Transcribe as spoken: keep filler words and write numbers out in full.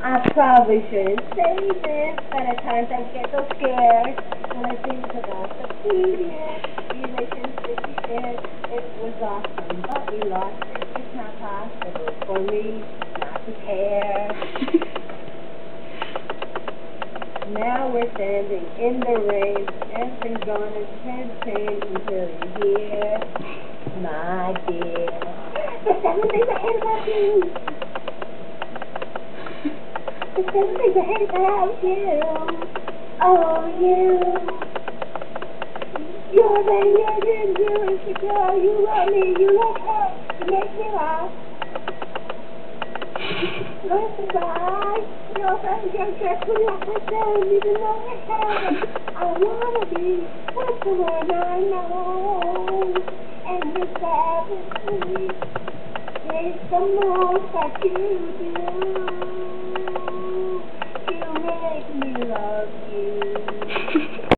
I probably shouldn't say this, but at times I get so scared when I think about the previous relationship we shared. It was awesome, but we lost it. It's not possible for me not to care. Now we're standing in the rain. Everything's gonna change until you're here, my dear. The seven things I hate about you. The seven things I hate about you. Oh, you. You're the you're you're insecure. You love me. You love her. You make me laugh. Don't surprise. You're very young. Just when you're concerned, even though I haven't. I wanna be with someone I know. And the seven things is the most that you do.